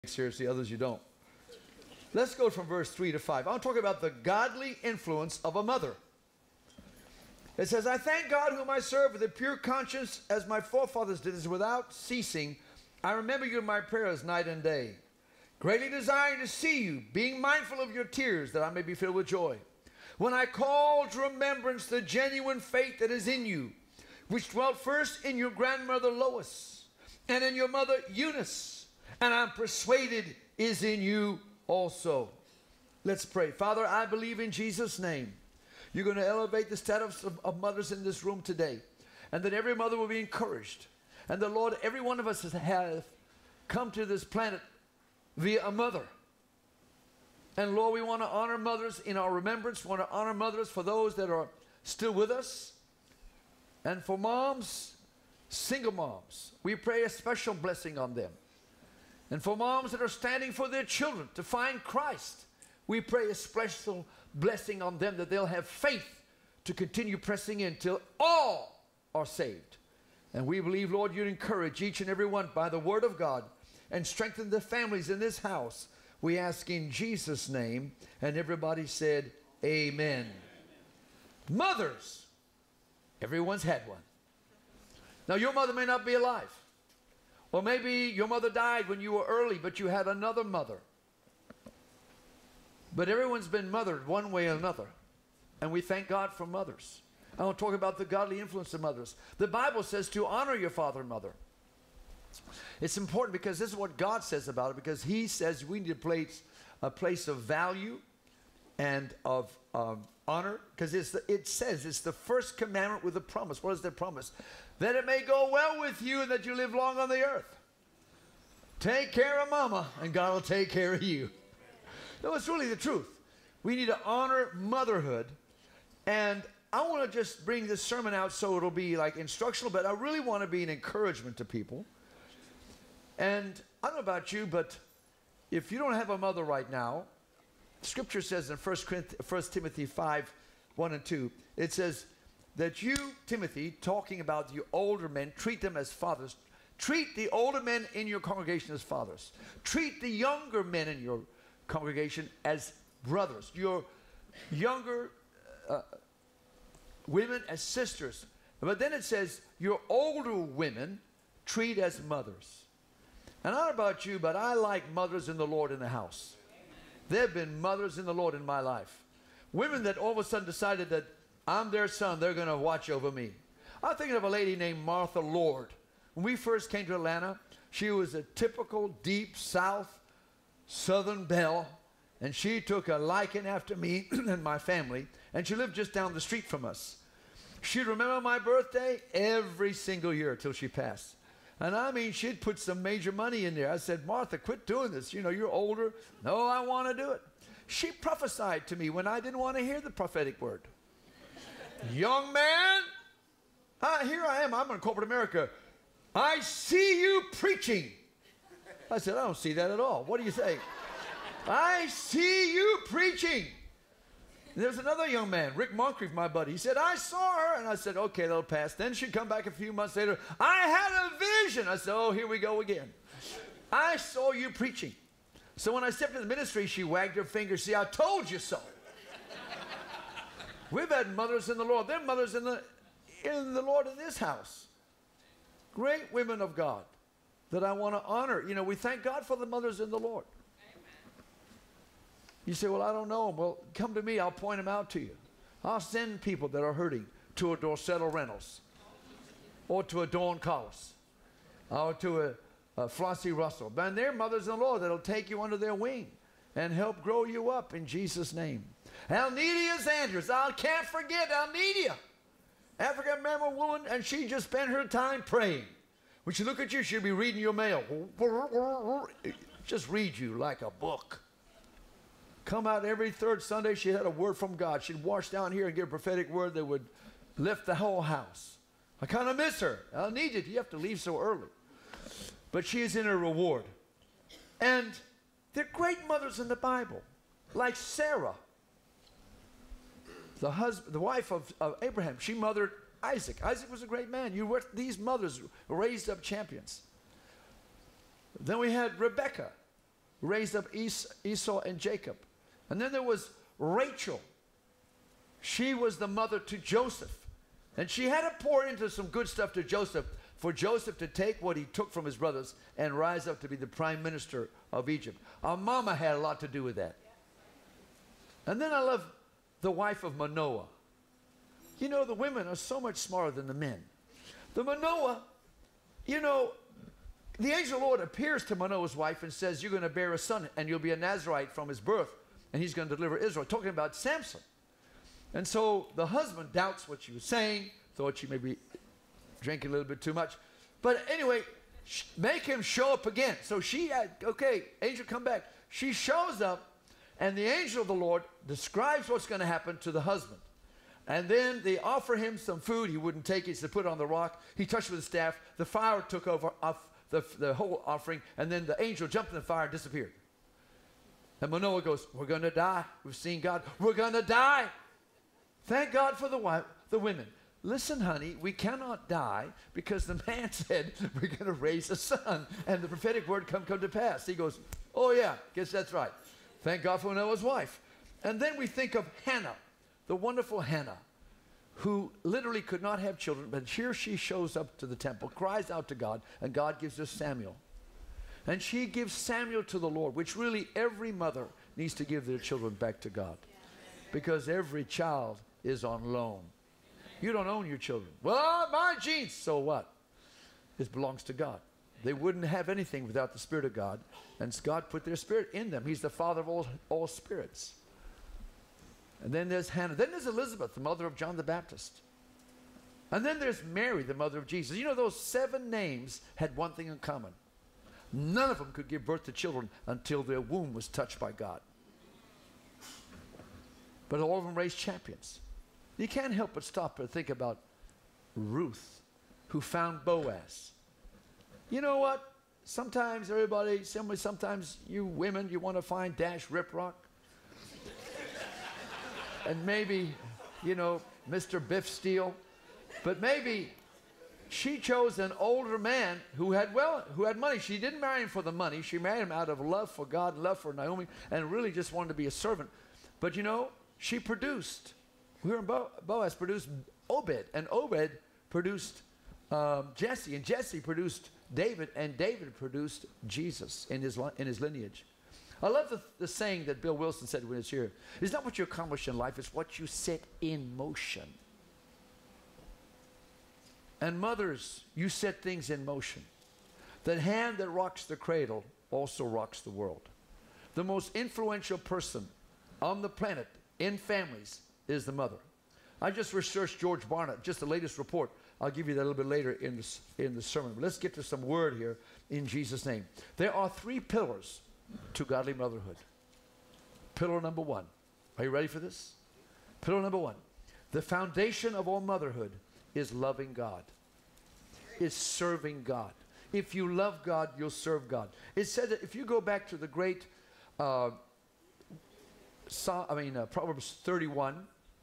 seriously, others you don't. Let's go from verse 3 to 5. I want to talk about the godly influence of a mother. It says, I thank God whom I serve with a pure conscience as my forefathers did, is without ceasing. I remember you in my prayers night and day, greatly desiring to see you, being mindful of your tears, that I may be filled with joy. When I call to remembrance the genuine faith that is in you, which dwelt first in your grandmother Lois and in your mother Eunice, and I'm persuaded is in you also. Let's pray. Father, I believe in Jesus' name you're going to elevate the status of mothers in this room today, and that every mother will be encouraged. And the Lord, every one of us has come to this planet via a mother. And Lord, we want to honor mothers in our remembrance. We want to honor mothers for those that are still with us. And for moms, single moms, we pray a special blessing on them. And for moms that are standing for their children to find Christ, we pray a special blessing on them, that they'll have faith to continue pressing in till all are saved. And we believe, Lord, you'd encourage each and every one by the word of God and strengthen the families in this house. We ask in Jesus' name. And everybody said, amen. Mothers, everyone's had one. Now, your mother may not be alive. Or maybe your mother died when you were early, but you had another mother. But everyone's been mothered one way or another. And we thank God for mothers. I want to talk about the godly influence of mothers. The Bible says to honor your father and mother. It's important because this is what God says about it, because he says we need a place of value and of honor, because it says it's the first commandment with a promise. What is that promise? That it may go well with you and that you live long on the earth. Take care of mama and God will take care of you. No, it's really the truth. We need to honor motherhood. And I want to just bring this sermon out so it'll be like instructional, but I really want to be an encouragement to people. And I don't know about you, but if you don't have a mother right now, Scripture says in 1 Timothy 5, 1 and 2, it says that you, Timothy, talking about the older men, treat them as fathers. Treat the older men in your congregation as fathers. Treat the younger men in your congregation as brothers. Your younger women as sisters. But then it says your older women treat as mothers. And I don't know about you, but I like mothers in the Lord in the house. There have been mothers in the Lord in my life. Women that all of a sudden decided that I'm their son, they're going to watch over me. I'm thinking of a lady named Martha Lord. When we first came to Atlanta, she was a typical deep South Southern belle, and she took a liking after me and my family, and she lived just down the street from us. She'd remember my birthday every single year till she passed. And I mean, she'd put some major money in there. I said, Martha, quit doing this. You know, you're older. No, I want to do it. She prophesied to me when I didn't want to hear the prophetic word. Young man, here I am. I'm in corporate America. I see you preaching. I said, I don't see that at all. What do you say? I see you preaching. And there's another young man, Rick Moncrief, my buddy. He said, I saw her. And I said, okay, that'll pass. Then she'd come back a few months later. I had a vision. I said, oh, here we go again. I saw you preaching. So when I stepped in the ministry, she wagged her finger. See, I told you so. We've had mothers in the Lord. There are mothers in the Lord in this house. Great women of God that I want to honor. You know, we thank God for the mothers in the Lord. You say, well, I don't know them. Well, come to me. I'll point them out to you. I'll send people that are hurting to a Dorsetto Reynolds or to a Dawn Collis or to a Flossie Russell. And they're mothers in the Lord that'll take you under their wing and help grow you up in Jesus' name. Alnidia Andrews. I can't forget Alnidia. African-American woman, and she just spent her time praying. When she look at you, she'll be reading your mail. Just read you like a book. Come out every third Sunday, she had a word from God. She'd wash down here and give a prophetic word that would lift the whole house. I kind of miss her. I need you. You have to leave so early. But she is in her reward. And there are great mothers in the Bible, like Sarah, the wife of Abraham. She mothered Isaac. Isaac was a great man. These mothers raised up champions. Then we had Rebecca. raised up Esau and Jacob. And then there was Rachel. She was the mother to Joseph. And she had to pour into some good stuff to Joseph for Joseph to take what he took from his brothers and rise up to be the prime minister of Egypt. Our mama had a lot to do with that. And then I love the wife of Manoah. You know, the women are so much smarter than the men. The Manoah, you know, the angel of the Lord appears to Manoah's wife and says, you're going to bear a son and you'll be a Nazarite from his birth and he's going to deliver Israel. Talking about Samson. And so the husband doubts what she was saying, thought she may be drinking a little bit too much. But anyway, make him show up again. So she had, okay, angel come back. She shows up and the angel of the Lord describes what's going to happen to the husband. And then they offer him some food. He wouldn't take it, so they put it on the rock. He touched it with a staff. The fire took over off the whole offering, and then the angel jumped in the fire and disappeared. And Manoah goes, we're going to die. We've seen God. We're going to die. Thank God for the women. Listen, honey, we cannot die because the man said we're going to raise a son, and the prophetic word come to pass. He goes, oh, yeah, guess that's right. Thank God for Noah's wife. And then we think of Hannah, the wonderful Hannah, who literally could not have children, but here she shows up to the temple, cries out to God, and God gives her Samuel. And she gives Samuel to the Lord, which really every mother needs to give their children back to God. Because every child is on loan. You don't own your children. Well, my genes. So what? It belongs to God. They wouldn't have anything without the Spirit of God. And God put their spirit in them. He's the Father of all spirits. And then there's Hannah. Then there's Elizabeth, the mother of John the Baptist. And then there's Mary, the mother of Jesus. You know, those 7 names had one thing in common. None of them could give birth to children until their womb was touched by God. But all of them raised champions. You can't help but stop and think about Ruth, who found Boaz. You know what? Sometimes sometimes you women, you want to find Dash Riprock. And maybe, you know, Mr. Biff Steele. But maybe she chose an older man who had money. She didn't marry him for the money. She married him out of love for God, love for Naomi, and really just wanted to be a servant. But you know, she produced. Boaz produced Obed, and Obed produced Jesse, and Jesse produced David, and David produced Jesus in his lineage. I love the saying that Bill Wilson said when he was here. It's not what you accomplish in life, it's what you set in motion. And mothers, you set things in motion. The hand that rocks the cradle also rocks the world. The most influential person on the planet in families is the mother. I just researched George Barnett, just the latest report. I'll give you that a little bit later in the sermon. But let's get to some word here in Jesus' name. There are 3 pillars to godly motherhood. Pillar number 1. Are you ready for this? Pillar number 1. The foundation of all motherhood is loving God. It's serving God. If you love God, you'll serve God. It said that if you go back to the great Proverbs 31,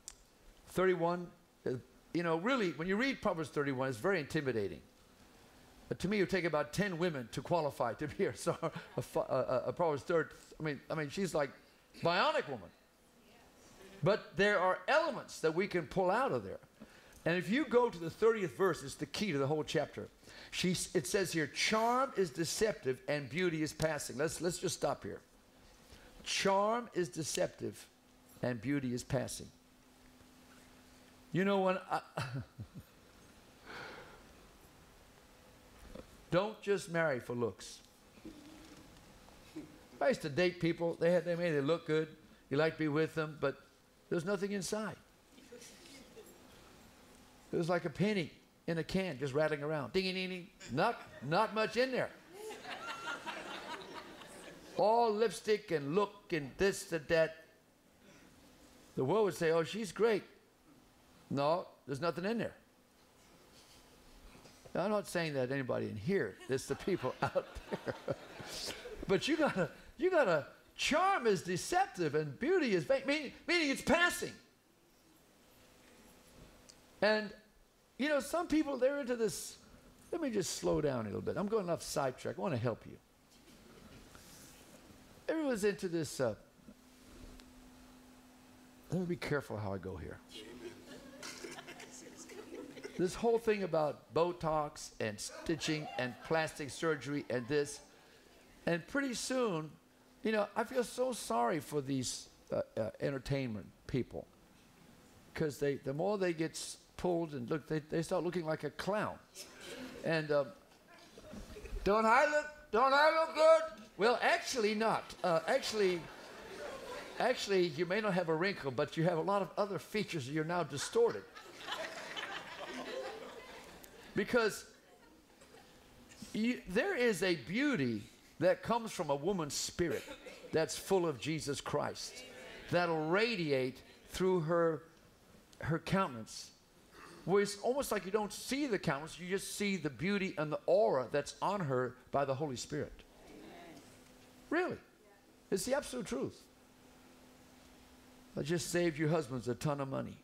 you know, really, when you read Proverbs 31, it's very intimidating. But to me, it would take about 10 women to qualify to be a Proverbs 30. I mean, she's like bionic woman. But there are elements that we can pull out of there. And if you go to the 30th verse, it's the key to the whole chapter. It says here, charm is deceptive and beauty is passing. Let's just stop here. Charm is deceptive and beauty is passing. You know, when don't just marry for looks. I used to date people. They made it look good. You like to be with them, but there's nothing inside. It was like a penny in a can just rattling around. Ding, ding, ding. Not much in there. All lipstick and look and this and that. The world would say, oh, she's great. No, there's nothing in there. Now, I'm not saying that anybody in here. It's the people out there. But you gotta, charm is deceptive and beauty is fake, meaning it's passing. And, you know, some people, they're into this. Let me just slow down a little bit. I'm going off sidetrack. I want to help you. everyone's into this. Let me be careful how I go here. This whole thing about Botox and stitching and plastic surgery and this. And pretty soon, you know, I feel so sorry for these entertainment people. Because the more they get pulled and look, they start looking like a clown. And don't I look good? Well, actually not. Actually, you may not have a wrinkle, but you have a lot of other features that you're now distorted. Because there is a beauty that comes from a woman's spirit that's full of Jesus Christ, that'll radiate through her countenance, where it's almost like you don't see the countenance, you just see the beauty and the aura that's on her by the Holy Spirit. Really. It's the absolute truth. I just saved your husbands a ton of money.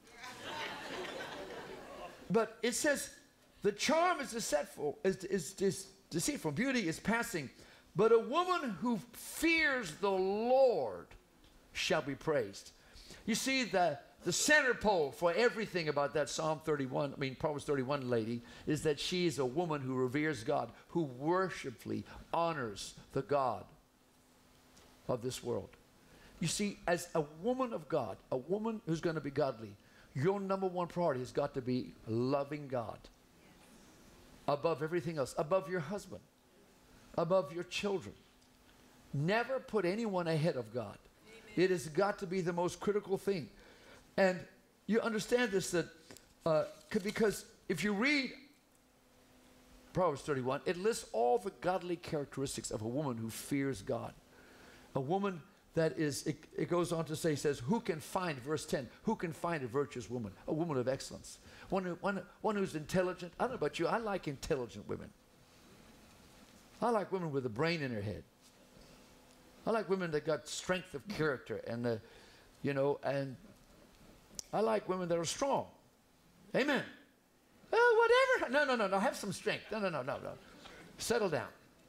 But it says, the charm is deceitful. Beauty is passing. But a woman who fears the Lord shall be praised. You see, the center pole for everything about that Proverbs 31 lady is that she is a woman who reveres God, who worshipfully honors the God of this world. You see, as a woman of God, a woman who's going to be godly, your number one priority has got to be loving God. Above everything else, above your husband, above your children. Never put anyone ahead of God. Amen. It has got to be the most critical thing. And you understand this, that because if you read Proverbs 31, it lists all the godly characteristics of a woman who fears God. A woman that is, it goes on to say, says, who can find, verse 10, who can find a virtuous woman? A woman of excellence. One who's intelligent. I don't know about you, I like intelligent women. I like women with a brain in their head. I like women that got strength of character and, and I like women that are strong. Amen. Whatever. No. Have some strength. No. Settle down.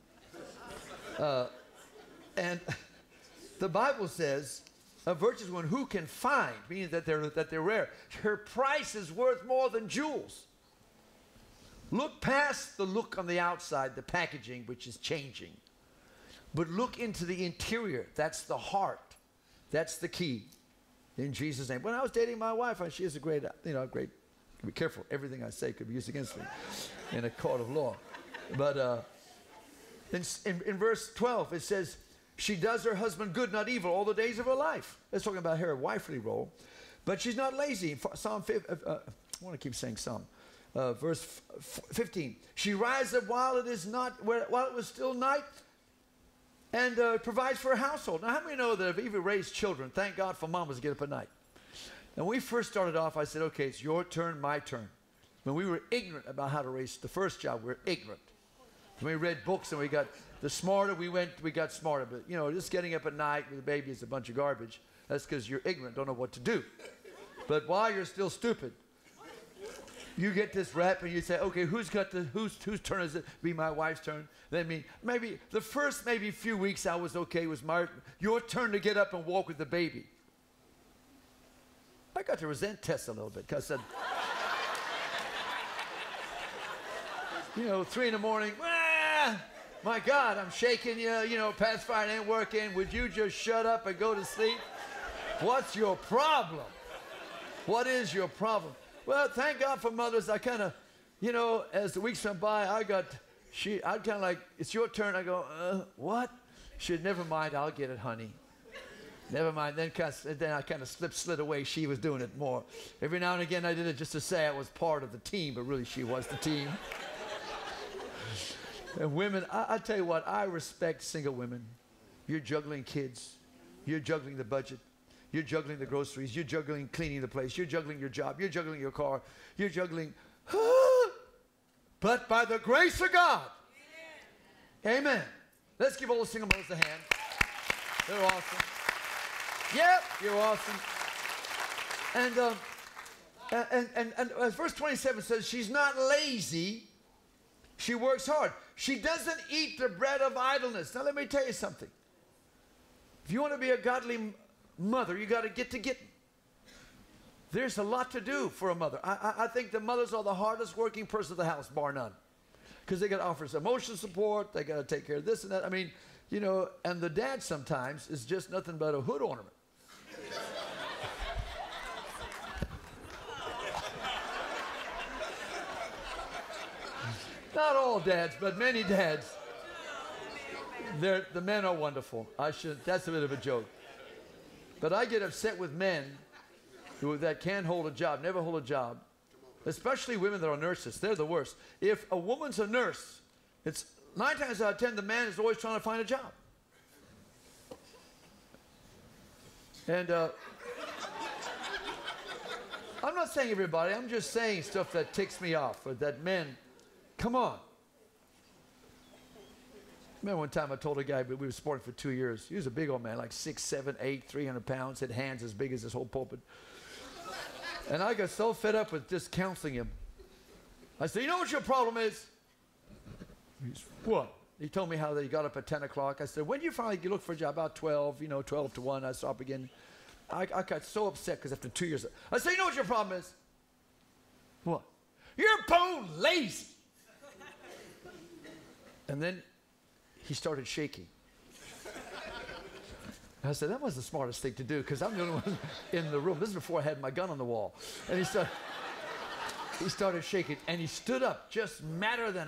And the Bible says, a virtuous woman who can find, meaning that they're rare. Her price is worth more than jewels. Look past the look on the outside, the packaging, which is changing. But look into the interior. That's the heart. That's the key. In Jesus' name. When I was dating my wife, she is a great, be careful. Everything I say could be used against me in a court of law. But in verse 12, it says, she does her husband good, not evil, all the days of her life. It's talking about her wifely role. But she's not lazy. Psalm 5, I want to keep saying Psalm. Verse 15. She rises up while it was still night and provides for her household. Now, how many know that if you even raise children, thank God for mamas get up at night? And when we first started off, I said, okay, it's your turn, my turn. When we were ignorant about how to raise the first child, we were ignorant. When we read books and we got the smarter we got smarter. But, just getting up at night with a baby is a bunch of garbage. That's because you're ignorant, don't know what to do. But while you're still stupid, you get this rep and you say, okay, whose turn is it? Be my wife's turn. Then maybe the first few weeks I was okay. It was your turn to get up and walk with the baby. I got to resent Tess a little bit because I said, 3 in the morning, my God, I'm shaking you, pacifier ain't working. Would you just shut up and go to sleep? What's your problem? What is your problem? Well, thank God for mothers. I kind of, as the weeks went by, I'd kind of like, it's your turn. I go, what? She said, never mind, I'll get it, honey. Never mind. Then I kind of slid away. She was doing it more. Every now and again, I did it just to say I was part of the team, but really she was the team. And women, I tell you what, I respect single women. You're juggling kids. You're juggling the budget. You're juggling the groceries. You're juggling cleaning the place. You're juggling your job. You're juggling your car. You're juggling. But by the grace of God. Amen. Let's give all the single mothers a hand. They're awesome. Yep, you're awesome. And verse 27 says, she's not lazy. She works hard. She doesn't eat the bread of idleness. Now let me tell you something. If you want to be a godly mother, you got to get to getting. There's a lot to do for a mother. I think the mothers are the hardest working person in the house, bar none. Because they got to offer some emotional support. They got to take care of this and that. I mean, you know, and the dad sometimes is just nothing but a hood ornament. Not all dads, but many dads. The men are wonderful. That's a bit of a joke. But I get upset with men that can't hold a job, never hold a job. Especially women that are nurses. They're the worst. If a woman's a nurse, it's 9 times out of 10 the man is always trying to find a job. And I'm not saying everybody. I'm just saying stuff that ticks me off. Or that men, come on. I remember one time I told a guy, but we were sporting for 2 years. He was a big old man, like 6, 7, 8, 300 pounds, had hands as big as this whole pulpit. And I got so fed up with just counseling him. I said, you know what your problem is? He's, what? He told me how he got up at 10 o'clock. I said, when do you finally look for a job? About 12, you know, 12 to 1. I stopped again. I got so upset because after 2 years, I said, you know what your problem is? What? You're bone lazy. And then he started shaking. I said, that was the smartest thing to do because I'm the only one in the room. This is before I had my gun on the wall. And he started shaking and he stood up just madder than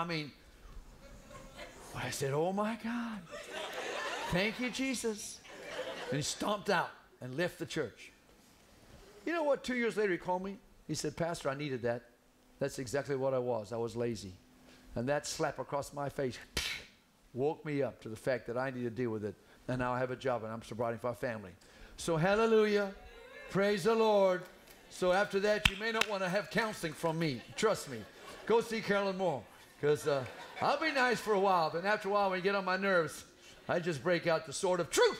I said, oh my God, thank you, Jesus. And he stomped out and left the church. You know what? 2 years later, he called me. He said, Pastor, I needed that. That's exactly what I was. I was lazy. And that slap across my face woke me up to the fact that I need to deal with it. And now I have a job and I'm providing for our family. So hallelujah. Praise the Lord. So after that, you may not want to have counseling from me. Trust me. Go see Carolyn Moore. Because I'll be nice for a while. But after a while, when you get on my nerves, I just break out the sword of truth.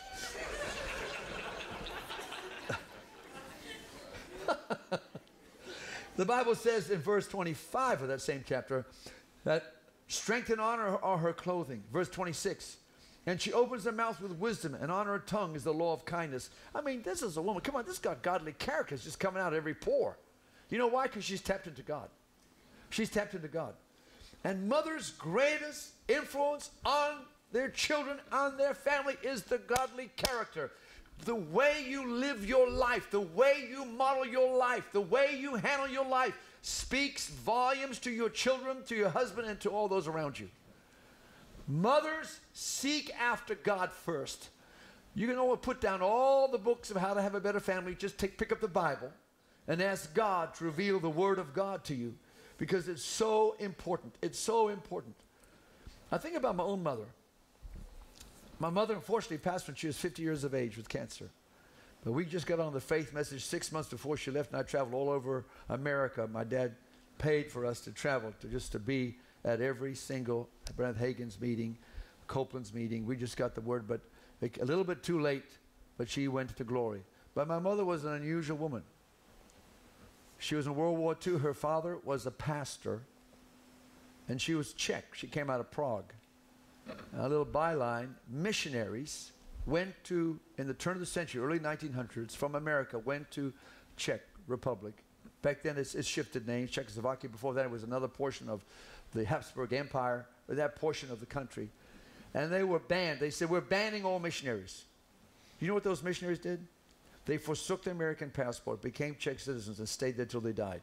The Bible says in verse 25 of that same chapter that strength and honor are her clothing. Verse 26. And she opens her mouth with wisdom, and on her tongue is the law of kindness. I mean, this is a woman. Come on, this has got godly character. It's just coming out of every pore. You know why? Because she's tapped into God. She's tapped into God. And mothers' greatest influence on their children, on their family, is the godly character. The way you live your life, the way you model your life, the way you handle your life speaks volumes to your children, to your husband, and to all those around you. Mothers, seek after God first. You can always put down all the books of how to have a better family. Just pick up the Bible and ask God to reveal the Word of God to you because it's so important. It's so important. I think about my own mother. My mother, unfortunately, passed when she was 50 years of age with cancer. But we just got on the faith message 6 months before she left, and I traveled all over America. My dad paid for us to travel, just to be at every single Brent Hagin's meeting, Copeland's meeting. We just got the word, but a little bit too late, but she went to glory. But my mother was an unusual woman. She was in World War II. Her father was a pastor, and she was Czech. She came out of Prague. A little byline, missionaries went to, in the turn of the century, early 1900s, from America, went to Czech Republic. Back then it's shifted names, Czechoslovakia. Before that it was another portion of the Habsburg Empire, or that portion of the country. And they were banned. They said, we're banning all missionaries. You know what those missionaries did? They forsook their American passport, became Czech citizens, and stayed there till they died.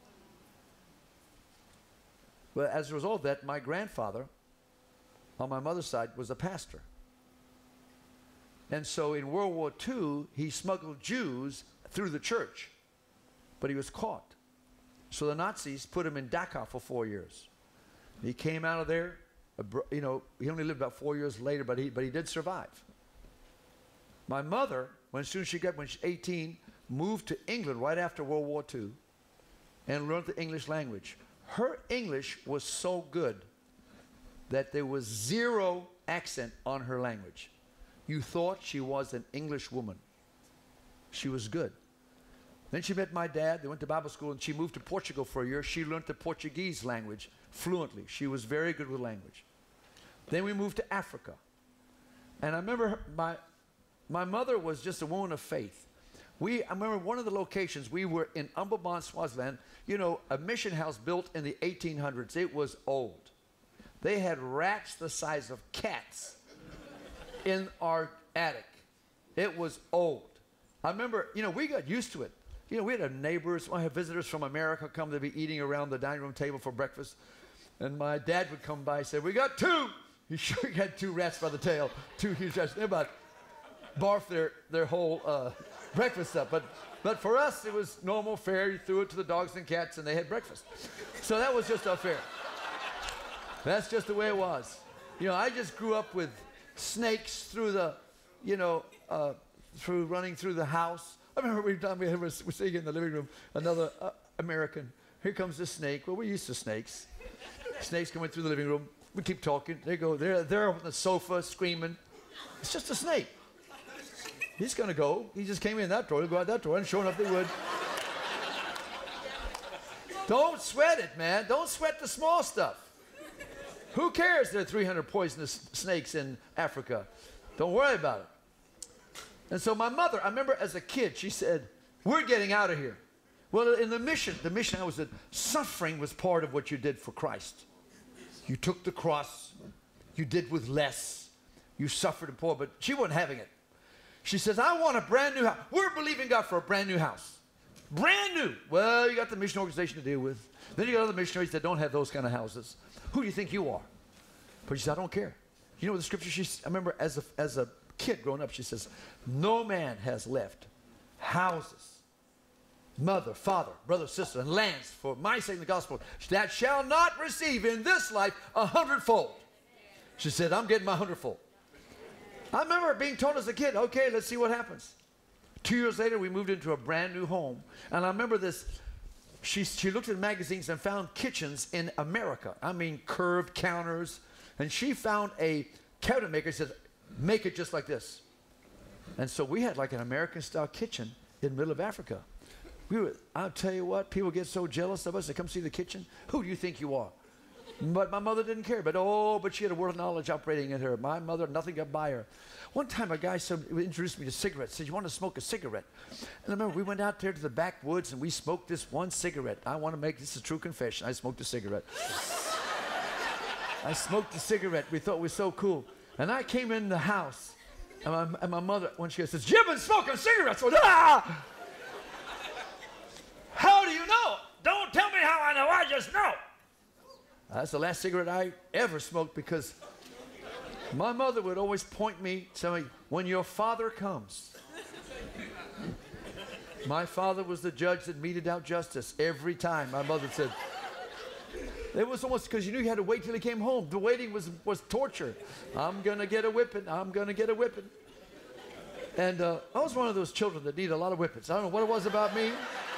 Well, as a result of that, my grandfather, on my mother's side, was a pastor. And so in World War II, he smuggled Jews through the church. But he was caught. So the Nazis put him in Dachau for 4 years. He came out of there, you know, he only lived about 4 years later, but he did survive. My mother, when she was 18, moved to England right after World War II and learned the English language. Her English was so good that there was zero accent on her language. You thought she was an English woman. She was good. Then she met my dad. They went to Bible school, and she moved to Portugal for a year. She learned the Portuguese language fluently. She was very good with language. Then we moved to Africa. And I remember my mother was just a woman of faith. I remember one of the locations, we were in Umbabon, Swaziland, you know, a mission house built in the 1800s. It was old. They had rats the size of cats in our attic. It was old. I remember, you know, we got used to it. You know, we had neighbors, I had visitors from America come to be eating around the dining room table for breakfast. And my dad would come by and say, we got two. He sure had two rats by the tail, two huge rats. They about barfed their whole breakfast up. But for us, it was normal fare. You threw it to the dogs and cats, and they had breakfast. So that was just our fare. That's just the way it was. You know, I just grew up with snakes through the, you know, through running through the house. I remember we were sitting in the living room, another American. Here comes the snake. Well, we're used to snakes. Snakes coming through the living room. We keep talking. They go, they're on the sofa screaming. It's just a snake. He's going to go. He just came in that door. He'll go out that door, and sure enough, they would. Don't sweat it, man. Don't sweat the small stuff. Who cares there are 300 poisonous snakes in Africa? Don't worry about it. And so my mother, I remember as a kid, she said, we're getting out of here. Well, in the mission I was in, suffering was part of what you did for Christ. You took the cross. You did with less. You suffered and poor, but she wasn't having it. She says, I want a brand new house. We're believing God for a brand new house. Brand new. Well, you got the mission organization to deal with. Then you got other missionaries that don't have those kind of houses. Who do you think you are? But she said, I don't care. You know what the scripture, I remember as a kid growing up, she says, no man has left houses, mother, father, brother, sister, and lands for my sake in the gospel that shall not receive in this life 100-fold. She said, I'm getting my 100-fold. I remember being told as a kid, okay, let's see what happens. 2 years later, we moved into a brand new home. And I remember this, she looked at magazines and found kitchens in America. I mean, curved counters. And she found a cabinet maker, said, make it just like this. And so we had like an American-style kitchen in the middle of Africa. I'll tell you what, people get so jealous of us. They come see the kitchen. Who do you think you are? But my mother didn't care. But she had a word of knowledge operating in her. My mother, nothing could buy her. One time a guy introduced me to cigarettes. Said, you want to smoke a cigarette? And I remember we went out there to the backwoods and we smoked this one cigarette. I want to make this a true confession. I smoked a cigarette. I smoked a cigarette. We thought it was so cool. And I came in the house and my mother, when she says, you've been smoking cigarettes. I went, ah! How do you know? Don't tell me how I know. I just know. That's the last cigarette I ever smoked because my mother would always point me, tell me, when your father comes. My father was the judge that meted out justice every time. My mother said, it was almost because you knew you had to wait till he came home. The waiting was torture. I'm going to get a whipping. I'm going to get a whipping. And I was one of those children that need a lot of whippings. I don't know what it was about me.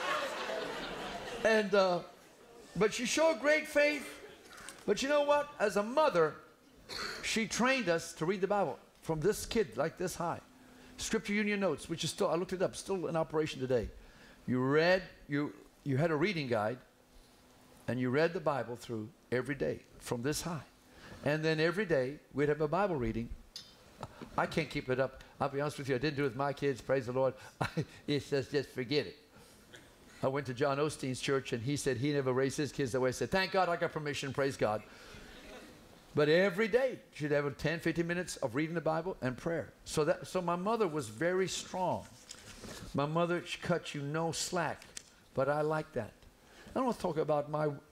And, but she showed great faith. But you know what? As a mother, she trained us to read the Bible from this kid, like this high. Scripture Union Notes, which is still, I looked it up, still in operation today. You had a reading guide, and you read the Bible through every day from this high. And then every day, we'd have a Bible reading. I can't keep it up. I'll be honest with you, I didn't do it with my kids, praise the Lord. It says, just forget it. I went to John Osteen's church, and he said he never raised his kids that way. I said, thank God I got permission, praise God. But every day, she'd have 10, 15 minutes of reading the Bible and prayer. So my mother was very strong. My mother cut you no slack, but I like that. I want to talk about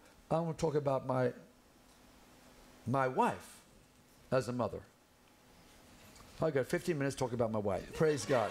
my wife as a mother. I got 15 minutes talking about my wife. Praise God.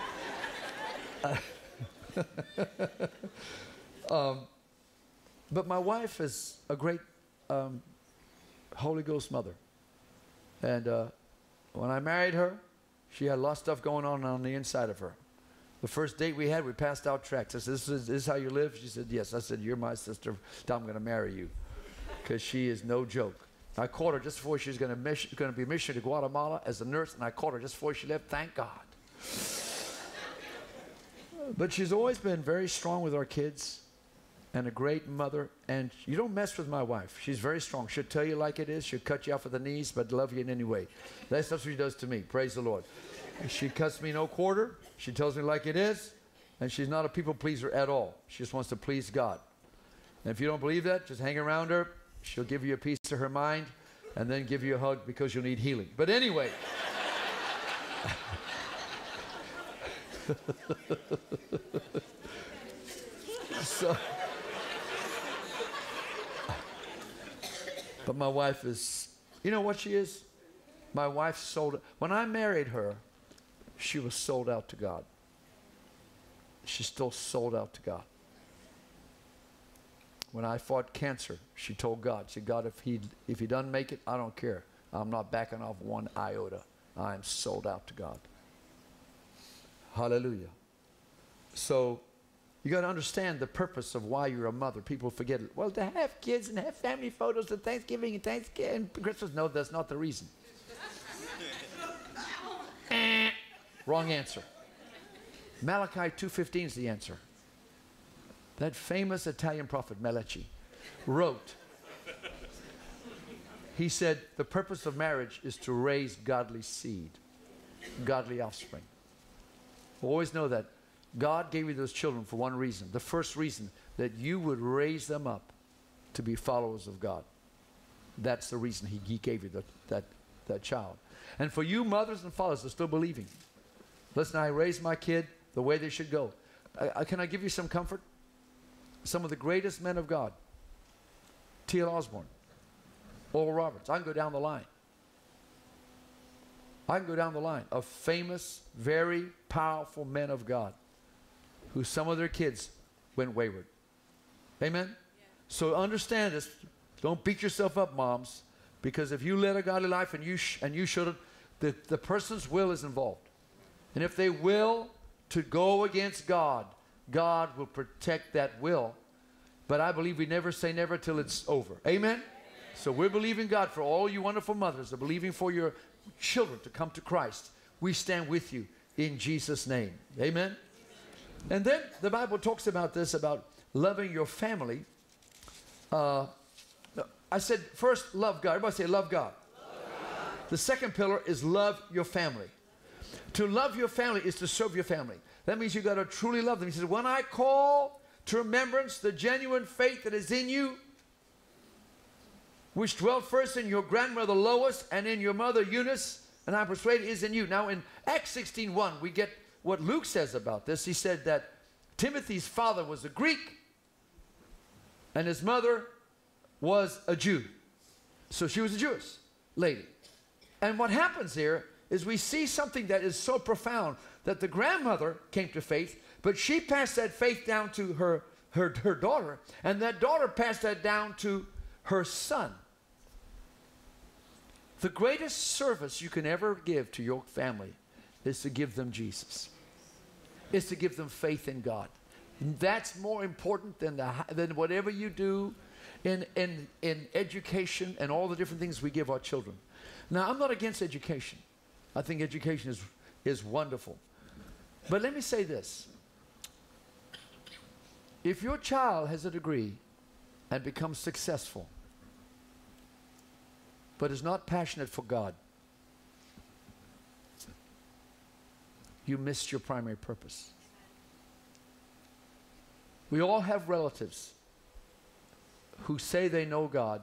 But my wife is a great Holy Ghost mother. And when I married her, she had a lot of stuff going on the inside of her. The first date we had, we passed out tracts. I said, this is how you live? She said, yes. I said, you're my sister. I'm going to marry you. Because she is no joke. I caught her just before she was going to be missionary to Guatemala as a nurse, and I caught her just before she left. Thank God. But she's always been very strong with our kids. and a great mother. And you don't mess with my wife. She's very strong. She'll tell you like it is. She'll cut you off at the knees, but love you in any way. That's what she does to me. Praise the Lord. She cuts me no quarter. She tells me like it is. And she's not a people pleaser at all. She just wants to please God. And if you don't believe that, just hang around her. She'll give you a piece of her mind and then give you a hug because you'll need healing. But anyway. But my wife is, you know what she is? My wife sold, when I married her, she was sold out to God. She's still sold out to God. When I fought cancer, she told God, she said, God, if he doesn't make it, I don't care. I'm not backing off one iota. I'm sold out to God. Hallelujah. So you got to understand the purpose of why you're a mother. People forget it. Well, to have kids and have family photos of Thanksgiving and Christmas. No, that's not the reason. Wrong answer. Malachi 2:15 is the answer. That famous Italian prophet Malachi wrote, he said, the purpose of marriage is to raise godly seed, godly offspring. Always know that God gave you those children for one reason. The first reason, that you would raise them up to be followers of God. That's the reason he gave you that child. And for you mothers and fathers that are still believing, listen, I raised my kid the way they should go. Can I give you some comfort? Some of the greatest men of God, T.L. Osborne, Oral Roberts, I can go down the line. I can go down the line of famous, very powerful men of God who some of their kids went wayward. Amen? Yeah. So understand this. Don't beat yourself up, moms, because if you led a godly life and you shouldn't, the person's will is involved. And if they will to go against God, God will protect that will. But I believe we never say never till it's over. Amen? So we're believing God for all you wonderful mothers are believing for your children to come to Christ. We stand with you in Jesus' name. Amen? And then the Bible talks about this, about loving your family. I said first, love God. Everybody say love God. Love God. The second pillar is love your family. To love your family is to serve your family. That means you've got to truly love them. He says, when I call to remembrance the genuine faith that is in you, which dwelt first in your grandmother Lois and in your mother Eunice, and I'm persuaded is in you. Now in Acts 16:1, we get what Luke says about this. He said that Timothy's father was a Greek and his mother was a Jew. So she was a Jewish lady. And what happens here is we see something that is so profound, that the grandmother came to faith, but she passed that faith down to her daughter, and that daughter passed that down to her son. The greatest service you can ever give to your family is to give them Jesus. Is to give them faith in God. That's more important than whatever you do in education and all the different things we give our children. Now, I'm not against education. I think education is wonderful. But let me say this. If your child has a degree and becomes successful, but is not passionate for God, you missed your primary purpose. We all have relatives who say they know God,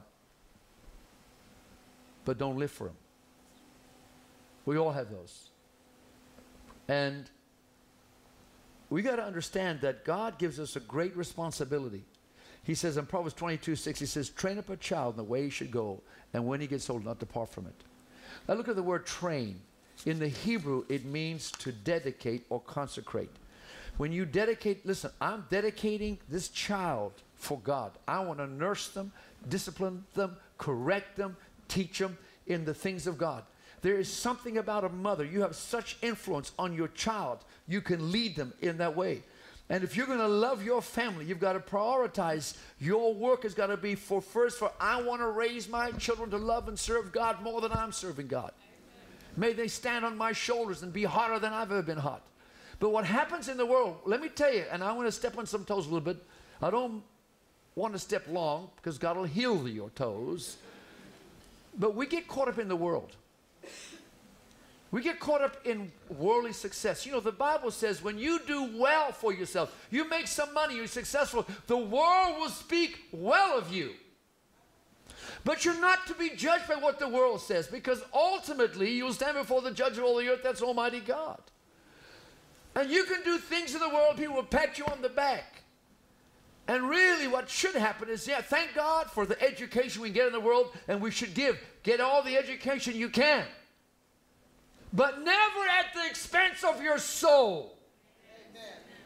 but don't live for Him. We all have those. And we got to understand that God gives us a great responsibility. He says in Proverbs 22:6, he says, train up a child in the way he should go, and when he gets old, not depart from it. Now look at the word train. In the Hebrew, it means to dedicate or consecrate. When you dedicate, listen, I'm dedicating this child for God. I want to nurse them, discipline them, correct them, teach them in the things of God. There is something about a mother. You have such influence on your child. You can lead them in that way. And if you're going to love your family, you've got to prioritize. Your work has got to be for I want to raise my children to love and serve God more than I'm serving God. May they stand on my shoulders and be hotter than I've ever been hot. But what happens in the world, let me tell you, and I want to step on some toes a little bit. I don't want to step long because God will heal your toes. But we get caught up in the world. We get caught up in worldly success. You know, the Bible says when you do well for yourself, you make some money, you're successful, the world will speak well of you. But you're not to be judged by what the world says, because ultimately you'll stand before the judge of all the earth, that's Almighty God. And you can do things in the world, people will pat you on the back. And really what should happen is, yeah, thank God for the education we can get in the world, and we should get all the education you can. But never at the expense of your soul. Amen.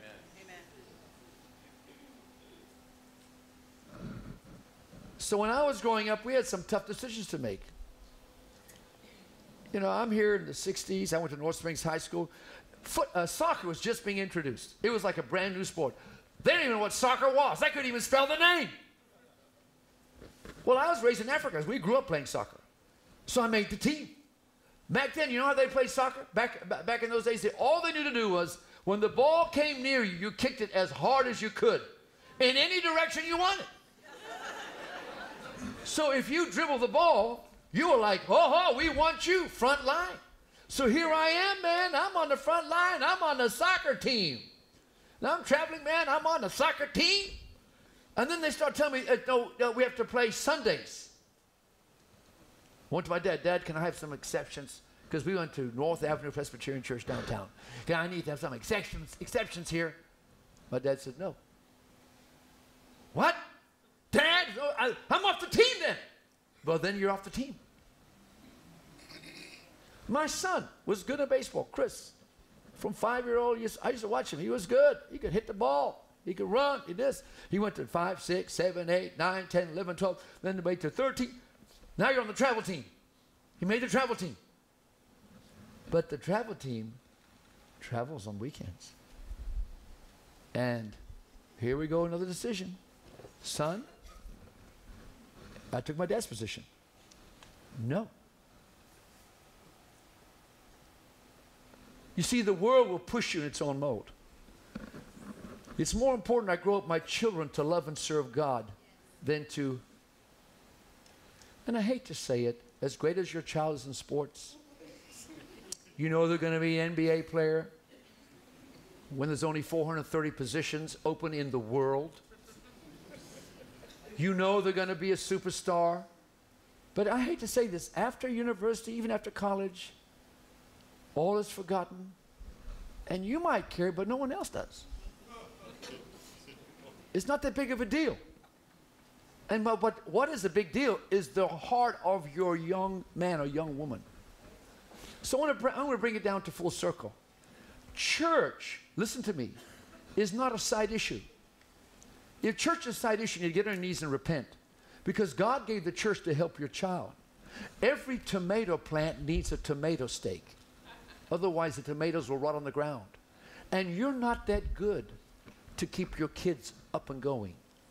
So when I was growing up, we had some tough decisions to make. You know, I'm here in the 60s. I went to North Springs High School. Soccer was just being introduced. It was like a brand new sport. They didn't even know what soccer was. They couldn't even spell the name. Well, I was raised in Africa. We grew up playing soccer. So I made the team. Back then, you know how they played soccer? Back in those days, all they knew to do was, when the ball came near you, you kicked it as hard as you could, in any direction you wanted. So if you dribble the ball, you were like, oh, we want you, front line. So here I am, man. I'm on the front line. I'm on the soccer team. Now I'm traveling, man. I'm on the soccer team. And then they start telling me, no, we have to play Sundays. I went to my dad. Dad, can I have some exceptions? Because we went to North Avenue Presbyterian Church downtown. Yeah, I need to have some exceptions here. My dad said, no. What? Dad, I'm off the team then. Well, then you're off the team. My son was good at baseball, Chris. From 5-year-old, I used to watch him. He was good. He could hit the ball. He could run. He did this. He went to 5, 6, 7, 8, 9, 10, 11, 12. Then he went to 13. Now you're on the travel team. He made the travel team. But the travel team travels on weekends. And here we go, another decision. Son, I took my dad's position. No. You see, the world will push you in its own mold. It's more important I grow up my children to love and serve God than to, and I hate to say it, as great as your child is in sports, you know they're going to be an NBA player when there's only 430 positions open in the world. You know they're going to be a superstar. But I hate to say this, after university, even after college, all is forgotten. And you might care, but no one else does. It's not that big of a deal. And but what is a big deal is the heart of your young man or young woman. So I want to bring it down to full circle. Church, listen to me, is not a side issue. If church is a side issue, you get on your knees and repent. Because God gave the church to help your child. Every tomato plant needs a tomato stake. Otherwise, the tomatoes will rot on the ground. And you're not that good to keep your kids up and going.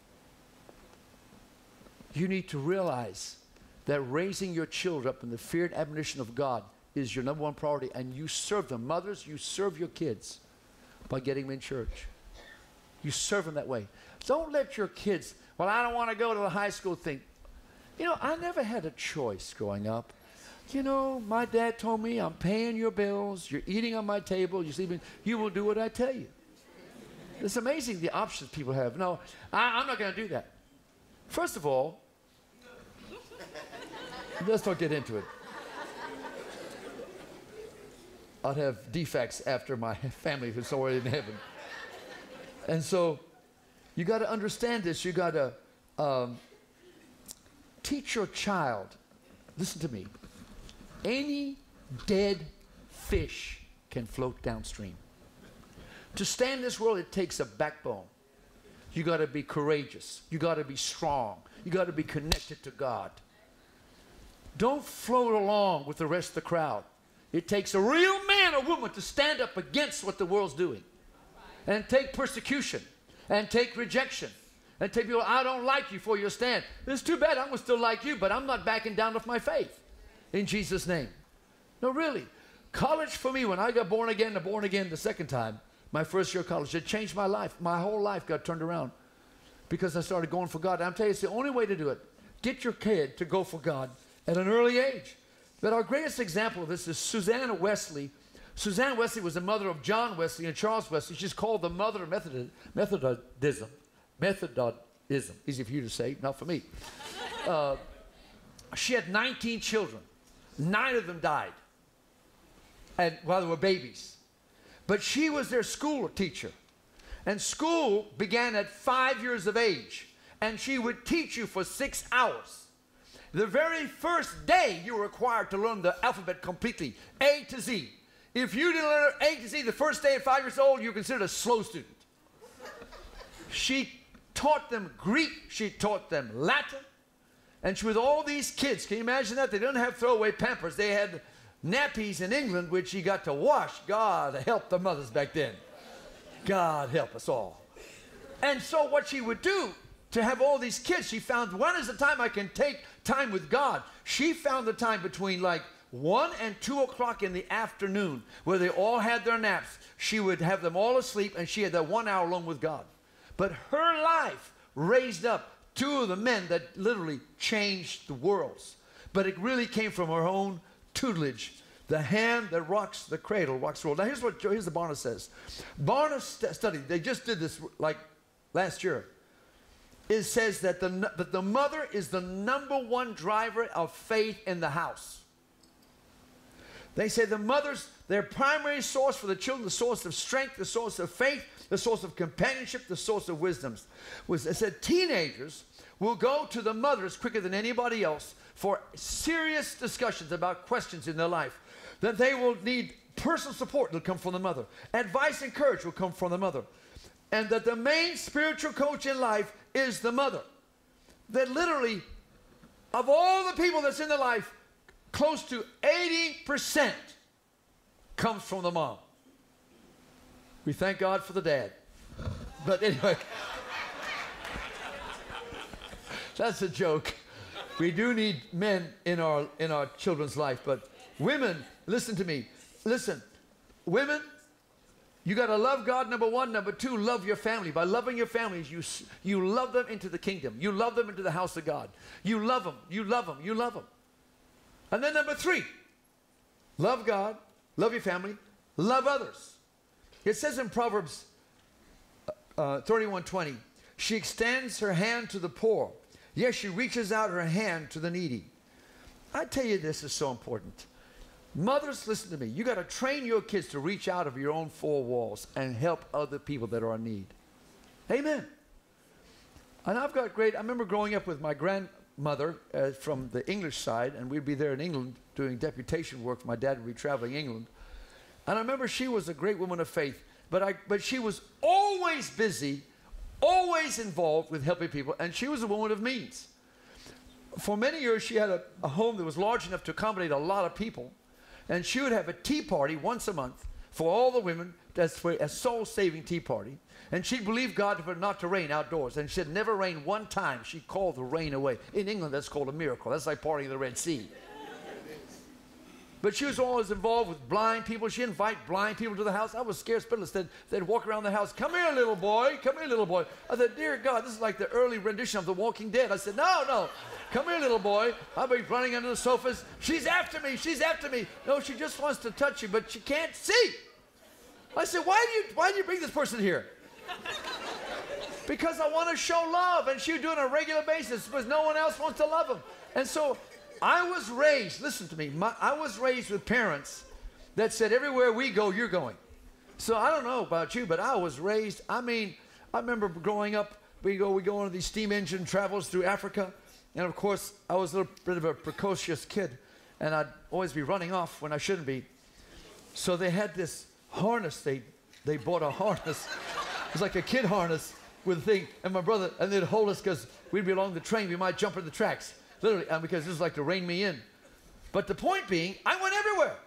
You need to realize that raising your children up in the fear and admonition of God is your number one priority, and you serve them. Mothers, you serve your kids by getting them in church. You serve them that way. Don't let your kids, well, I don't want to go to the high school thing. You know, I never had a choice growing up. You know, my dad told me, I'm paying your bills, you're eating on my table, you're sleeping, you will do what I tell you. It's amazing the options people have. No, I'm not going to do that. First of all, let's not get into it. I'll have defects after my family who's already in heaven. And so you got to understand this. You got to teach your child. Listen to me. Any dead fish can float downstream. To stand in this world, it takes a backbone. You got to be courageous. You got to be strong. You got to be connected to God. Don't float along with the rest of the crowd. It takes a real man or woman to stand up against what the world's doing. And take persecution. And take rejection. And take people, I don't like you for your stand. It's too bad, I'm going to still like you, but I'm not backing down off my faith. In Jesus' name. No, really. College for me, when I got born again the second time, my first year of college, it changed my life. My whole life got turned around. because I started going for God. I'm telling you, it's the only way to do it. Get your kid to go for God at an early age. But our greatest example of this is Susanna Wesley. Susanna Wesley was the mother of John Wesley and Charles Wesley. She's called the mother of Methodism. Methodism. Easy for you to say, not for me. She had 19 children. 9 of them died while they were babies. But she was their school teacher. And school began at 5 years of age. And she would teach you for 6 hours. The very first day you were required to learn the alphabet completely, A to Z. If you didn't learn A to Z the first day at 5 years old, you were considered a slow student. She taught them Greek. She taught them Latin. And with all these kids, can you imagine that? They didn't have throwaway Pampers. They had nappies in England, which she got to wash. God help the mothers back then. God help us all. And so what she would do to have all these kids, she found, when is the time I can take time with God? She found the time between like 1 and 2 o'clock in the afternoon where they all had their naps. She would have them all asleep, and she had that 1 hour alone with God. But her life raised up 2 of the men that literally changed the worlds. But it really came from her own tutelage. The hand that rocks the cradle rocks the world. Now here's the Barna says. Barna studied, they just did this like last year. It says that the mother is the #1 driver of faith in the house. They say the mother's their primary source for the children, the source of strength, the source of faith, the source of companionship, the source of wisdom. It said teenagers will go to the mothers quicker than anybody else for serious discussions about questions in their life. That they will need personal support will come from the mother. Advice and courage will come from the mother. And that the main spiritual coach in life is the mother. That literally, of all the people that's in their life, close to 80% comes from the mom. We thank God for the dad. But anyway, that's a joke. We do need men in our children's life, but women, listen to me. Listen, women, you got to love God, #1. #2, love your family. By loving your families, you love them into the kingdom. You love them into the house of God. You love them. You love them. You love them. And then #3, love God, love your family, love others. It says in Proverbs 31:20, she extends her hand to the poor. Yes, she reaches out her hand to the needy. I tell you, this is so important. Mothers, listen to me. You got to train your kids to reach out of your own 4 walls and help other people that are in need. Amen. And I remember growing up with my grandmother from the English side, and we'd be there in England doing deputation work. My dad would be traveling England. And I remember she was a great woman of faith, but she was always busy, always involved with helping people, and she was a woman of means. For many years, she had a home that was large enough to accommodate a lot of people, and she would have a tea party once a month for all the women, for a soul-saving tea party, and she'd believe God for it not to rain outdoors, and she said never rain one time. She called the rain away. In England, that's called a miracle. That's like parting the Red Sea. But she was always involved with blind people. She'd invite blind people to the house. I was scared spitless. They'd walk around the house. Come here, little boy. Come here, little boy. I said, dear God, this is like the early rendition of The Walking Dead. I said, no. Come here, little boy. I'll be running under the sofas. She's after me. She's after me. No, she just wants to touch you, but she can't see. I said, why do you bring this person here? Because I want to show love, and she would do it on a regular basis because no one else wants to love him. And so I was raised, listen to me, I was raised with parents that said, everywhere we go, you're going. So I don't know about you, but I was raised, I remember growing up, we go on these steam engine travels through Africa, and of course, I was a little bit of a precocious kid, and I'd always be running off when I shouldn't be. So they had this harness, they bought a harness, it was like a kid harness with a thing, and my brother, and they'd hold us because we'd be along the train, we might jump in the tracks. Literally, because this is like to rein me in. But the point being, I went everywhere.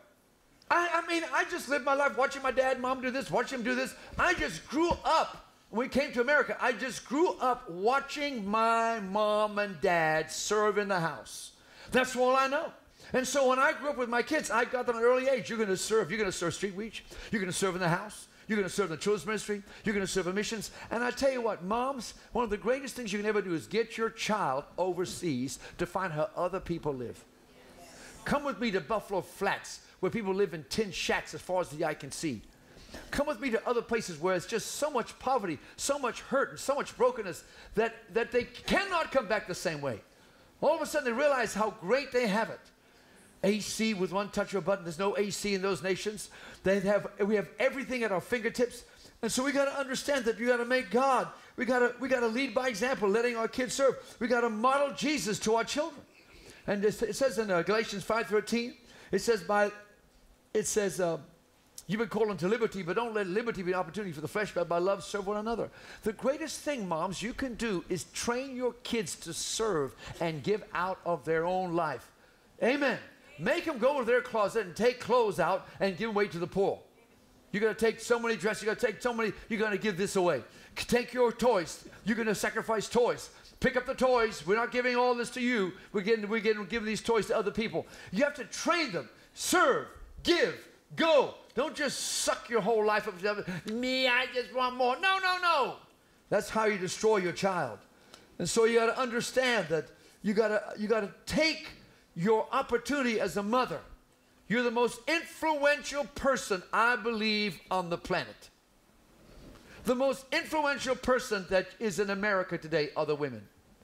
I just lived my life watching my dad and mom do this, watching him do this. I just grew up. When we came to America, I just grew up watching my mom and dad serve in the house. That's all I know. And so when I grew up with my kids, I got them at an early age. You're going to serve street reach. You're going to serve in the house. You're going to serve the children's ministry. You're going to serve in missions. And I tell you what, moms, one of the greatest things you can ever do is get your child overseas to find how other people live. Come with me to Buffalo Flats, where people live in tin shacks as far as the eye can see. Come with me to other places where it's just so much poverty, so much hurt, and so much brokenness that they cannot come back the same way. All of a sudden they realize how great they have it. AC with one touch of a button. There's no AC in those nations. We have everything at our fingertips. And so we got to understand that you got to make God. We got to lead by example, letting our kids serve. We got to model Jesus to our children. And it says in Galatians 5:13, it says, you've been called unto liberty, but don't let liberty be an opportunity for the flesh, but by love serve one another. The greatest thing, moms, you can do is train your kids to serve and give out of their own life. Amen. Make them go to their closet and take clothes out and give away to the poor. You're going to take so many dresses, you're going to take so many, you're going to give this away. Take your toys, you're going to sacrifice toys. Pick up the toys. We're not giving all this to you. We're giving these toys to other people. You have to train them. Serve, give, go. Don't just suck your whole life up to me, I just want more. No, no, no. That's how you destroy your child. And so you got to understand that you got to take your opportunity as a mother. You're the most influential person, I believe, on the planet. The most influential person that is in America today are the women.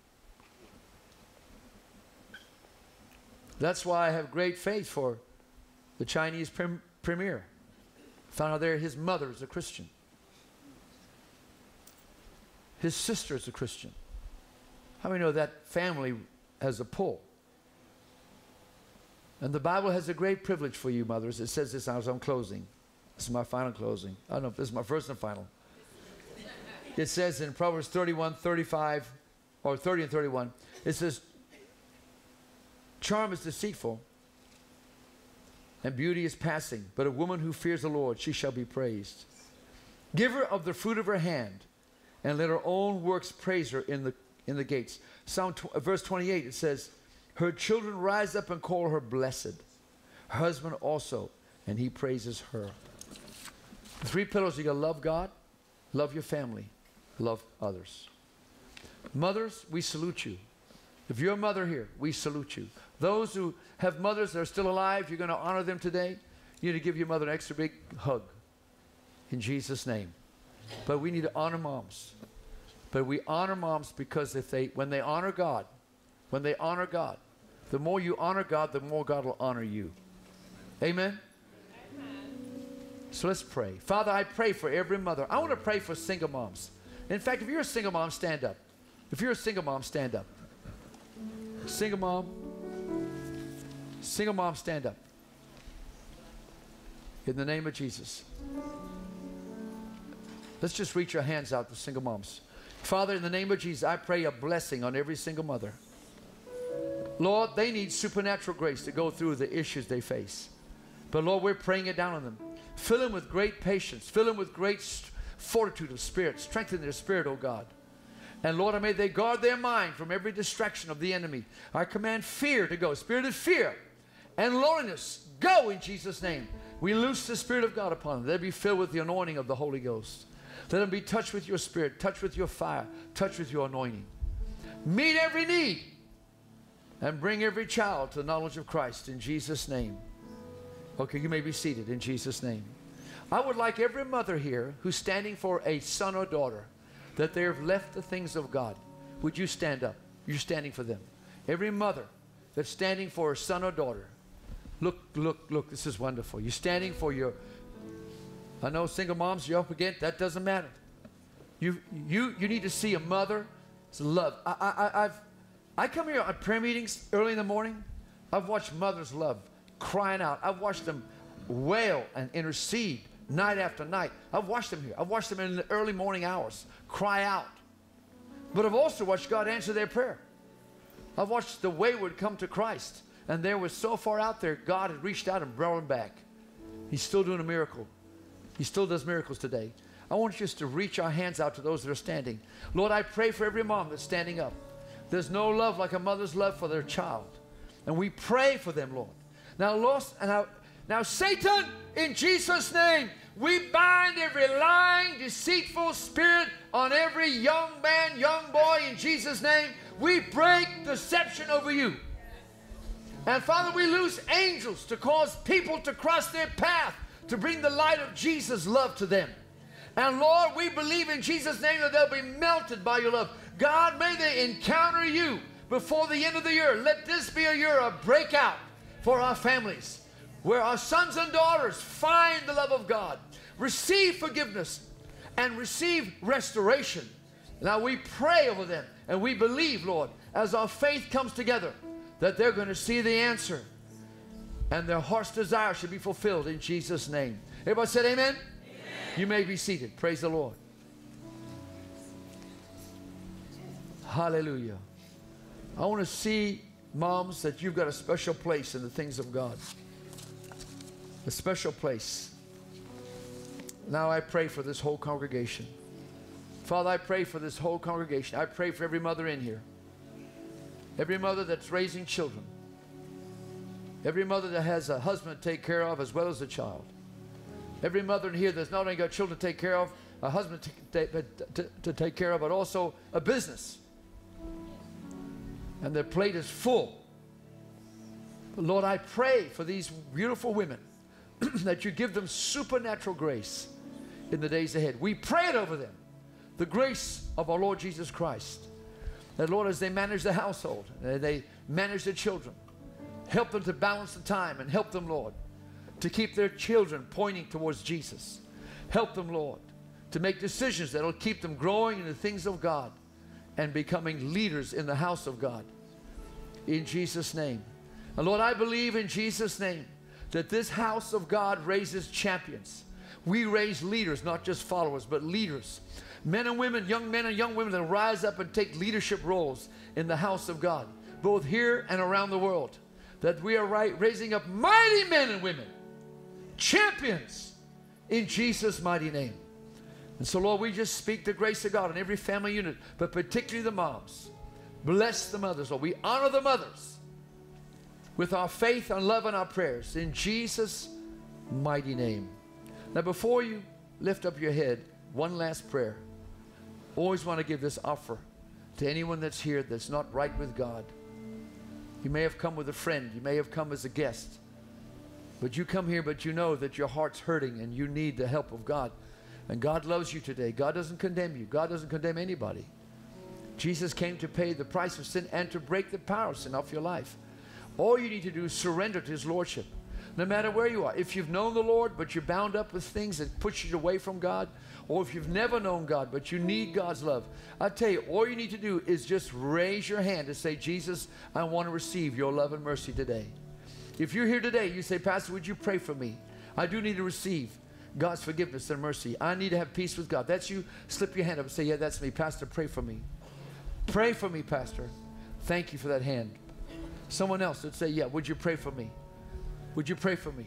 That's why I have great faith for the Chinese premier. Found out there his mother is a Christian. His sister is a Christian. How many know that family has a pull? And the Bible has a great privilege for you, mothers. It says this as I'm closing. This is my final closing. I don't know if this is my first and final. It says in Proverbs 31:35, or 30 and 31, it says, charm is deceitful, and beauty is passing, but a woman who fears the Lord, she shall be praised. Give her of the fruit of her hand, and let her own works praise her in the gates. Verse 28, it says, her children rise up and call her blessed. Her husband also, and he praises her. The three pillars, you got to love God, love your family, love others. Mothers, we salute you. If you're a mother here, we salute you. Those who have mothers that are still alive, you're going to honor them today. You need to give your mother an extra big hug in Jesus' name. But we need to honor moms. But we honor moms because when they honor God, the more you honor God, the more God will honor you. Amen? So let's pray. Father, I pray for every mother. I want to pray for single moms. In fact, if you're a single mom, stand up. If you're a single mom, stand up. Single mom, stand up. In the name of Jesus. Let's just reach our hands out to single moms. Father, in the name of Jesus, I pray a blessing on every single mother. Lord, they need supernatural grace to go through the issues they face. But Lord, we're praying it down on them. Fill them with great patience. Fill them with great fortitude of spirit. Strengthen their spirit, oh God. And Lord, may they guard their mind from every distraction of the enemy. I command fear to go. Spirit of fear and loneliness, go in Jesus' name. We loose the Spirit of God upon them. They'll be filled with the anointing of the Holy Ghost. Let them be touched with your Spirit, touched with your fire, touched with your anointing. Meet every need and bring every child to the knowledge of Christ in Jesus' name. Okay, you may be seated in Jesus' name. I would like every mother here who's standing for a son or daughter that they have left the things of God. Would you stand up? You're standing for them. Every mother that's standing for a son or daughter. Look, look, look. This is wonderful. You're standing for your... I know single moms, you're up again. That doesn't matter. You need to see a mother's love. I come here at prayer meetings early in the morning. I've watched mothers' love crying out. I've watched them wail and intercede night after night. I've watched them here. I've watched them in the early morning hours cry out. But I've also watched God answer their prayer. I've watched the wayward come to Christ. And they were so far out there, God had reached out and brought them back. He's still doing a miracle. He still does miracles today. I want us to reach our hands out to those that are standing. Lord, I pray for every mom that's standing up. There's no love like a mother's love for their child. And we pray for them, Lord. Now, Satan, in Jesus' name, We bind every lying, deceitful spirit on every young man, young boy in Jesus' name. We break deception over you. And Father, we loose angels to cause people to cross their path, to bring the light of Jesus' love to them. And Lord, we believe in Jesus' name that they'll be melted by your love. God, may they encounter you before the end of the year. Let this be a year of breakout for our families, where our sons and daughters find the love of God, receive forgiveness, and receive restoration. Now we pray over them, and we believe, Lord, as our faith comes together, that they're going to see the answer, and their heart's desire should be fulfilled in Jesus' name. Everybody said amen? Amen. You may be seated. Praise the Lord. Hallelujah. I want to see, moms, that you've got a special place in the things of God. A special place. Now I pray for this whole congregation. Father, I pray for this whole congregation. I pray for every mother in here. Every mother that's raising children. Every mother that has a husband to take care of as well as a child. Every mother in here that's not only got children to take care of, a husband to take care of, but also a business. And their plate is full. But Lord, I pray for these beautiful women that you give them supernatural grace in the days ahead. We pray it over them. The grace of our Lord Jesus Christ. That, Lord, as they manage the household, they manage their children, help them to balance the time, and help them, Lord, to keep their children pointing towards Jesus. Help them, Lord, to make decisions that will keep them growing in the things of God and becoming leaders in the house of God. In Jesus' name. And Lord, I believe in Jesus' name that this house of God raises champions. We raise leaders, not just followers, but leaders. Men and women that rise up and take leadership roles in the house of God, both here and around the world. That we are raising up mighty men and women, champions, in Jesus' mighty name. And so, Lord, we just speak the grace of God in every family unit, but particularly the moms. Bless the mothers, Lord. We honor the mothers with our faith and love and our prayers in Jesus' mighty name. Now, before you lift up your head, one last prayer. Always want to give this offer to anyone that's here that's not right with God. You may have come with a friend. You may have come as a guest. But you come here, but you know that your heart's hurting and you need the help of God. And God loves you today. God doesn't condemn you. God doesn't condemn anybody. Jesus came to pay the price of sin and to break the power of sin off your life. All you need to do is surrender to His Lordship. No matter where you are. If you've known the Lord, but you're bound up with things that push you away from God, or if you've never known God, but you need God's love, I tell you, all you need to do is just raise your hand and say, Jesus, I want to receive your love and mercy today. If you're here today, you say, Pastor, would you pray for me? I do need to receive God's forgiveness and mercy. I need to have peace with God. That's you. Slip your hand up and say, yeah, that's me. Pastor, pray for me. Pray for me, Pastor. Thank you for that hand. Someone else would say, yeah, would you pray for me? Would you pray for me?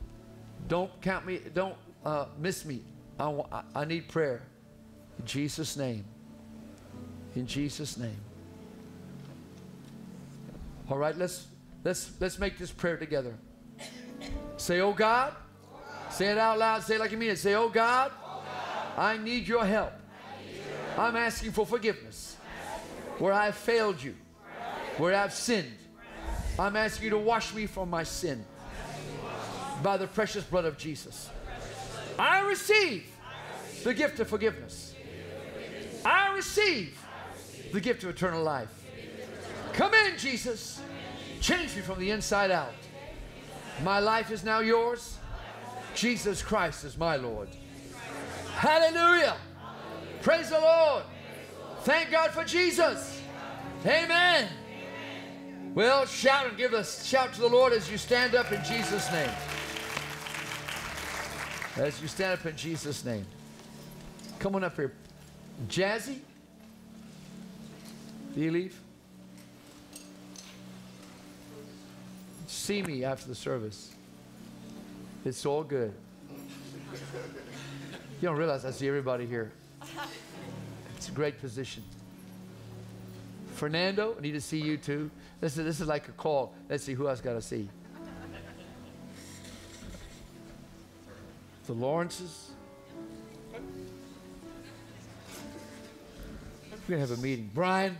Don't count me. Don't miss me. I need prayer. In Jesus' name. In Jesus' name. All right, let's make this prayer together. Say, oh God. Say it out loud. Say it like you mean it. Say, oh God, I need your help. I'm asking for forgiveness where I've failed you, where I've sinned. I'm asking you to wash me from my sin by the precious blood of Jesus. I receive the gift of forgiveness. I receive the gift of eternal life. Come in, Jesus. Change me from the inside out. My life is now yours. Jesus Christ is my Lord. Hallelujah. Praise the Lord. Thank God for Jesus. Amen. Well, shout and give a shout to the Lord as you stand up in Jesus' name. As you stand up in Jesus' name. Come on up here. Jazzy? Do you leave? See me after the service. It's all good. You don't realize I see everybody here. It's a great position. Fernando, I need to see you too. This is like a call. Let's see who else got to see. the Lawrences. We're going to have a meeting. Brian,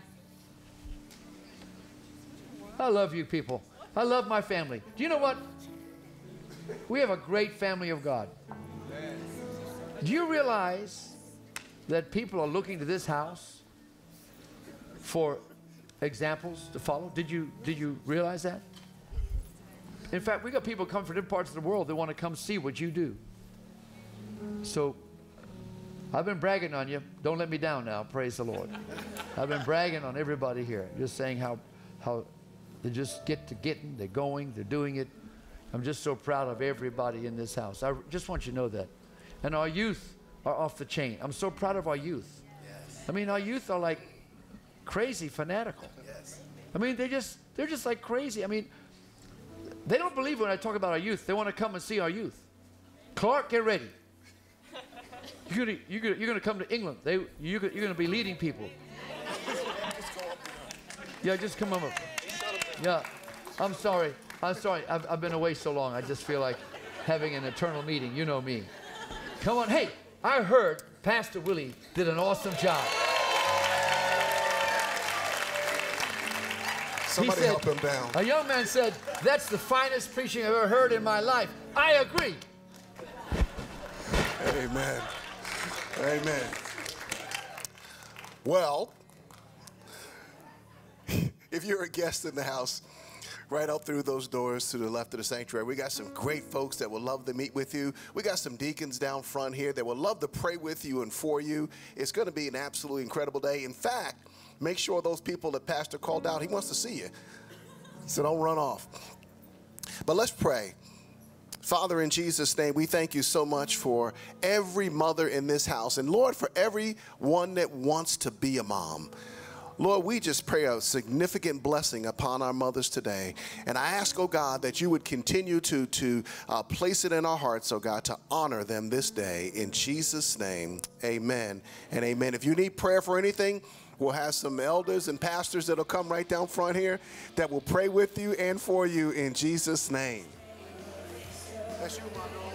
I love you people. I love my family. Do you know what? We have a great family of God. Do you realize that people are looking to this house for examples to follow? Did you realize that? In fact, we got people come from different parts of the world that want to come see what you do. So I've been bragging on you. Don't let me down now. Praise the Lord. I've been bragging on everybody here, just saying how they just get to getting, they're going, they're doing it. I'm just so proud of everybody in this house. I just want you to know that. And our youth are off the chain. I'm so proud of our youth. Yes. I mean, our youth are like crazy fanatical. Yes. I mean, they're just like crazy. I mean, they don't believe when I talk about our youth. They want to come and see our youth. Clark, get ready. You're gonna come to England. You're gonna be leading people. Yeah, just come over. Yeah, I'm sorry. I've been away so long. I just feel like having an eternal meeting. You know me. Come on. Hey, I heard Pastor Willie did an awesome job. Somebody help him down. A young man said, "That's the finest preaching I've ever heard in my life." I agree. Amen. Amen. Well, if you're a guest in the house, right out through those doors to the left of the sanctuary, we got some great folks that would love to meet with you. We got some deacons down front here that would love to pray with you and for you. It's going to be an absolutely incredible day. In fact, make sure those people that Pastor called out, he wants to see you. So don't run off. But let's pray. Father, in Jesus' name, we thank you so much for every mother in this house. And Lord, for everyone that wants to be a mom. Lord, we just pray a significant blessing upon our mothers today. And I ask, oh God, that you would continue to place it in our hearts, oh God, to honor them this day. In Jesus' name, amen and amen. If you need prayer for anything, we'll have some elders and pastors that will come right down front here that will pray with you and for you in Jesus' name. That's you, my Lord.